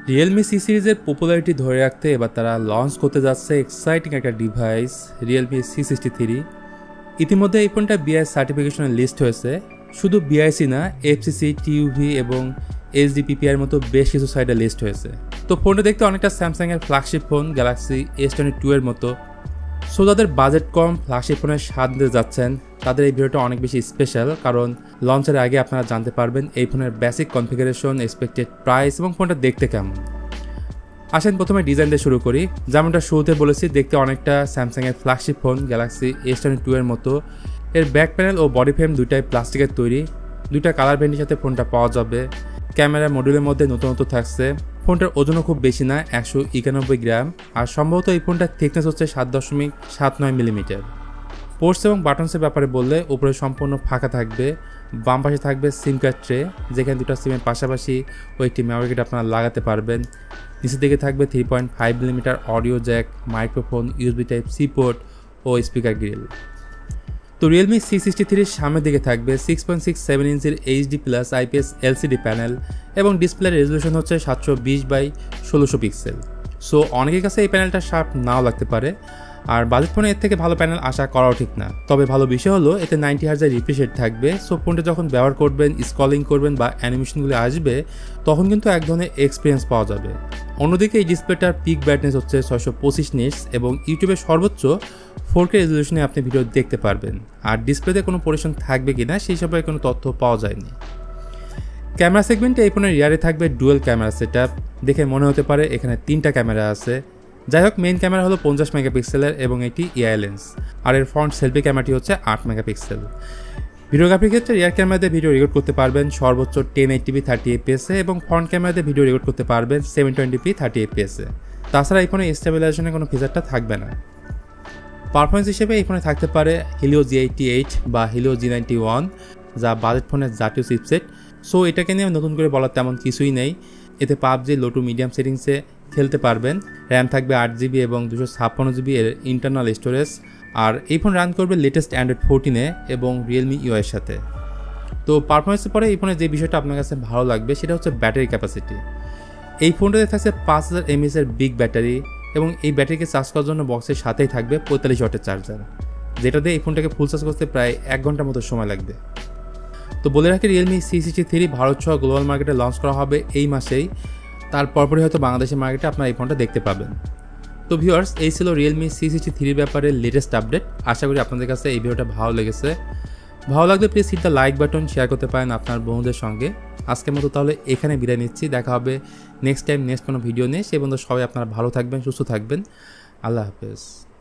Realme C সিরিজের popularity ধরে রাখতে এবার তারা লঞ্চ করতে যাচ্ছে এক্সাইটিং একটা ডিভাইস রিয়েলমি C63। ইতিমধ্যে এই ফোনটা বিআই সার্টিফিকেশনের লিস্ট হয়েছে। শুধু বিআইসি না, এফসিসি, টিইউভি এবং এইচডিপিপিআর মতো বেশ কিছু সাইডে লিস্ট হয়েছে। তো ফোনটা দেখতে অনেকটা স্যামসাংয়ের ফ্ল্যাগশিপ ফোন গ্যালাক্সি S22 এর মতো। সো যাদের বাজেট কম ফ্ল্যাগশিপ ফোনের স্বাদ নিতে যাচ্ছেন তাদের এই ভিডিওটা অনেক বেশি স্পেশাল, কারণ লঞ্চের আগে আপনারা জানতে পারবেন এই ফোনের বেসিক কনফিগারেশন, এক্সপেক্টেড প্রাইস এবং ফোনটা দেখতে কেমন। আসেন প্রথমে ডিজাইন দিয়ে শুরু করি। যেমনটা শুরুতে বলেছি, দেখতে অনেকটা স্যামসাংয়ের ফ্ল্যাগশিপ ফোন গ্যালাক্সি S22 এর মতো। এর ব্যাক প্যানেল ও বডি ফ্রেম দুইটাই প্লাস্টিকের তৈরি। দুইটা কালার ভ্যারিয়েন্টের সাথে ফোনটা পাওয়া যাবে। ক্যামেরা মডিউলের মধ্যে নতুনত্ব থাকছে। ফোনটার ওজনও খুব বেশি না, 191 গ্রাম। আর সম্ভবত এই ফোনটার থিকনেস হচ্ছে 7.79 মিলিমিটার। পোর্টস এবং বাটনসের ব্যাপারে বললে উপরে সম্পূর্ণ ফাঁকা থাকবে। বাম পাশে থাকবে সিম কার্ড ট্রে, যেখানে দুটো সিমের পাশাপাশি ও একটি মেমোরি কার্ড আপনারা লাগাতে পারবেন। নিচের দিকে থাকবে 3.5 millimetre audio jack, microphone, USB type C port ও স্পিকার গ্রিল। তো রিয়েলমি C63 সামনের দিকে থাকবে 6.67 ইঞ্চির HD plus IPS LCD panel এবং ডিসপ্লের রেজলিউশন হচ্ছে 720x1600 পিক্সেল। সো অনেকের কাছে এই প্যানেলটা শার্প নাও লাগতে পারে, আর বাজেট ফোনে এর থেকে ভালো প্যানেল আশা করাও ঠিক না। তবে ভালো বিষয় হলো এতে 90 হার্জের রিফ্রেশ রেট থাকবে। সো ফোনটা যখন ব্যবহার করবেন, স্ক্রলিং করবেন বা অ্যানিমেশনগুলো আসবে, তখন কিন্তু এক ধরনের এক্সপিরিয়েন্স পাওয়া যাবে। অন্যদিকে এই ডিসপ্লেটার পিক ব্রাইটনেস হচ্ছে 625 নিটস এবং ইউটিউবের সর্বোচ্চ 4K রেজলিউশনে আপনি ভিডিও দেখতে পারবেন। আর ডিসপ্লেতে কোনো পরিশন থাকবে কিনা সেই সবের কোনো তথ্য পাওয়া যায়নি। ক্যামেরা সেগমেন্টে এই ফোনের রিয়ারে থাকবে ডুয়েল ক্যামেরা সেটআপ। দেখে মনে হতে পারে এখানে 3টা ক্যামেরা আছে। যাই হোক, মেইন ক্যামেরা হলো 50 মেগাপিক্সেলের এবং এটি এআই লেন্স। আর এর ফ্রন্ট সেলফি ক্যামেরাটি হচ্ছে 8 মেগাপিক্সেল। ভিডিওগ্রাফির ক্ষেত্রে রিয়ার ক্যামেরাতে ভিডিও রেকর্ড করতে পারবেন সর্বোচ্চ 1080p 30fps এবং ফ্রন্ট ক্যামেরাতে ভিডিও রেকর্ড করতে পারবেন 720p 30fps। তাছাড়া এই ফোনে স্টেবিলাইজেশনের কোনো ফিচারটা থাকবে না। পারফরমেন্স হিসেবে এই ফোনে থাকতে পারে Helio G88 বা Helio G91, যা বাজেট ফোনের জাতীয় চিপসেট। সো এটাকে নিয়ে নতুন করে বলার তেমন কিছুই নেই। এতে PUBG লো টু মিডিয়াম সেটিংসে খেলতে পারবেন। র্যাম থাকবে 8GB এবং 256GB এর ইন্টারনাল স্টোরেজ। আর এই ফোন রান করবে লেটেস্ট অ্যান্ড্রয়েড 14 এবং রিয়েলমি UI এর সাথে। তো পারফরমেন্সের পরে এই ফোনের যে বিষয়টা আপনার কাছে ভালো লাগবে সেটা হচ্ছে ব্যাটারি ক্যাপাসিটি। এই ফোনটাতে থাকছে 5000 mAh এর বিগ ব্যাটারি এবং এই ব্যাটারিকে চার্জ করার জন্য বক্সের সাথেই থাকবে 45 ওয়াটের চার্জার, যেটা দিয়ে এই ফোনটাকে ফুল চার্জ করতে প্রায় 1 ঘন্টার মতো সময় লাগবে। তো বলে রাখি, রিয়েলমি C63 ভারত সহ গ্লোবাল মার্কেটে লঞ্চ করা হবে এই মাসেই। তার পরপরই হয়তো বাংলাদেশের মার্কেটে আপনারা এই ফোনটা দেখতে পাবেন। তো ভিউয়ার্স, এই ছিল রিয়েলমি C63 ব্যাপারে লেটেস্ট আপডেট। আশা করি আপনাদের কাছে এই ভিডিওটা ভালো লেগেছে। ভালো লাগলে please hit the like button, share করতে পারেন আপনার বন্ধুদের সঙ্গে। আজকের মতো তাহলে এখানে বিদায় নিচ্ছি। দেখা হবে নেক্সট টাইম নেক্সট কোনো ভিডিও নিয়ে। সে বন্ধু সবাই আপনারা ভালো থাকবেন, সুস্থ থাকবেন। আল্লাহ হাফেজ।